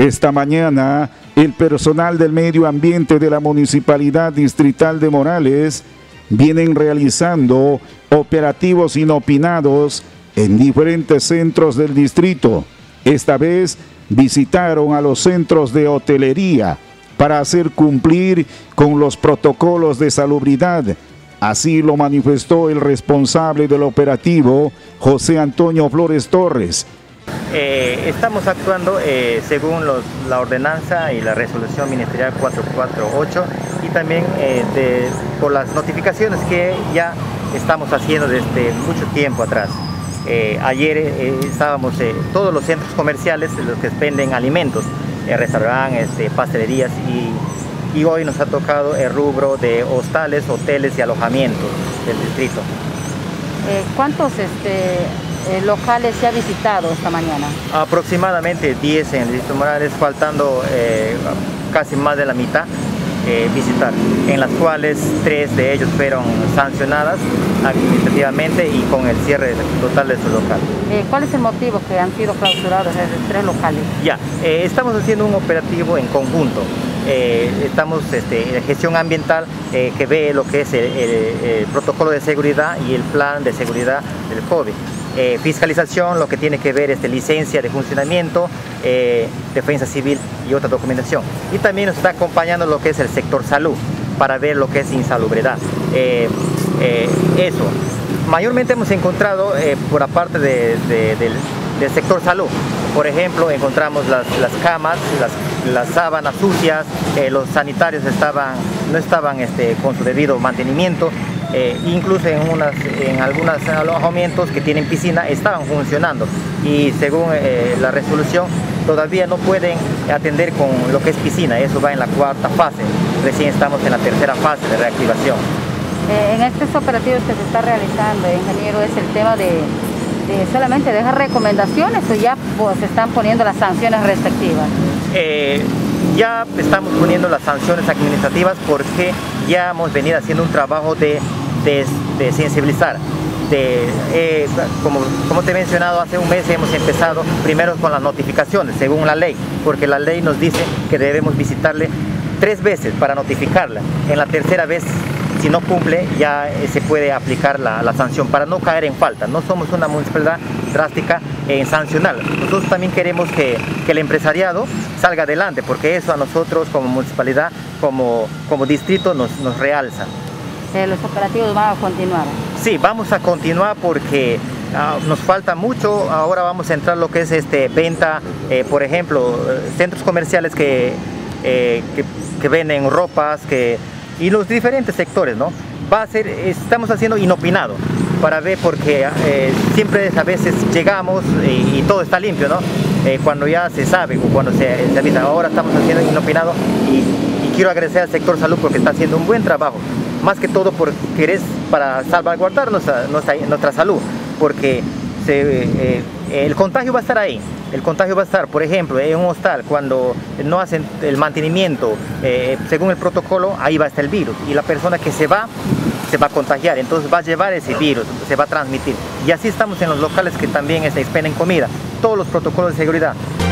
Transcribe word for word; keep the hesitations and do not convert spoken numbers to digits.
Esta mañana, el personal del medio ambiente de la Municipalidad Distrital de Morales vienen realizando operativos inopinados en diferentes centros del distrito. Esta vez visitaron a los centros de hotelería para hacer cumplir con los protocolos de salubridad. Así lo manifestó el responsable del operativo, José Antonio Flores Torres. Eh, estamos actuando eh, según los, la ordenanza y la resolución ministerial cuatrocientos cuarenta y ocho y también eh, de, por las notificaciones que ya estamos haciendo desde mucho tiempo atrás. Eh, ayer eh, estábamos en eh, todos los centros comerciales, los que venden alimentos, eh, restaurantes, eh, pastelerías y, y hoy nos ha tocado el rubro de hostales, hoteles y alojamientos del distrito. Eh, ¿Cuántos este, eh, locales se ha visitado esta mañana? Aproximadamente diez en el distrito Morales, faltando eh, casi más de la mitad eh, visitar, en las cuales tres de ellos fueron sancionadas administrativamente y con el cierre total de su local. Eh, ¿Cuál es el motivo que han sido clausurados esos tres locales? Ya, eh, estamos haciendo un operativo en conjunto. Eh, estamos este, en gestión ambiental eh, que ve lo que es el, el, el protocolo de seguridad y el plan de seguridad del COVID. Eh, fiscalización, lo que tiene que ver este, licencia de funcionamiento, eh, defensa civil y otra documentación. Y también nos está acompañando lo que es el sector salud para ver lo que es insalubridad. Eh, eh, eso, mayormente hemos encontrado eh, por aparte de, de, del, del sector salud. Por ejemplo, encontramos las, las camas, las, las sábanas sucias, eh, los sanitarios estaban, no estaban este, con su debido mantenimiento, eh, incluso en, unas, en algunos alojamientos que tienen piscina estaban funcionando y según eh, la resolución todavía no pueden atender con lo que es piscina, eso va en la cuarta fase, recién estamos en la tercera fase de reactivación. Eh, en estos operativos que se está realizando, ingeniero, es el tema de De solamente dejar recomendaciones o ya pues, se están poniendo las sanciones respectivas? Eh, ya estamos poniendo las sanciones administrativas porque ya hemos venido haciendo un trabajo de, de, de sensibilizar. De, eh, como, como te he mencionado, hace un mes hemos empezado primero con las notificaciones, según la ley, porque la ley nos dice que debemos visitarle tres veces para notificarla. En la tercera vez, si no cumple, ya eh, se puede aplicar la, la sanción para no caer en falta. No somos una municipalidad drástica en sancionar. Nosotros también queremos que, que el empresariado salga adelante, porque eso a nosotros como municipalidad, como, como distrito nos, nos realza. Eh, ¿Los operativos van a continuar? Sí, vamos a continuar porque uh, nos falta mucho. Ahora vamos a entrar lo que es este, venta, eh, por ejemplo, centros comerciales que, eh, que, que venden ropas, que y los diferentes sectores, ¿no? Va a ser, estamos haciendo inopinado para ver porque eh, siempre a veces llegamos y, y todo está limpio, ¿no? Eh, cuando ya se sabe o cuando se, se avisa, ahora estamos haciendo inopinado y, y quiero agradecer al sector salud porque está haciendo un buen trabajo, más que todo porque es para salvaguardar nuestra, nuestra, nuestra salud, porque se, eh, el contagio va a estar ahí. El contagio va a estar, por ejemplo, en un hostal, cuando no hacen el mantenimiento eh, según el protocolo, ahí va a estar el virus. Y la persona que se va, se va a contagiar, entonces va a llevar ese virus, se va a transmitir. Y así estamos en los locales que también expenden comida, todos los protocolos de seguridad.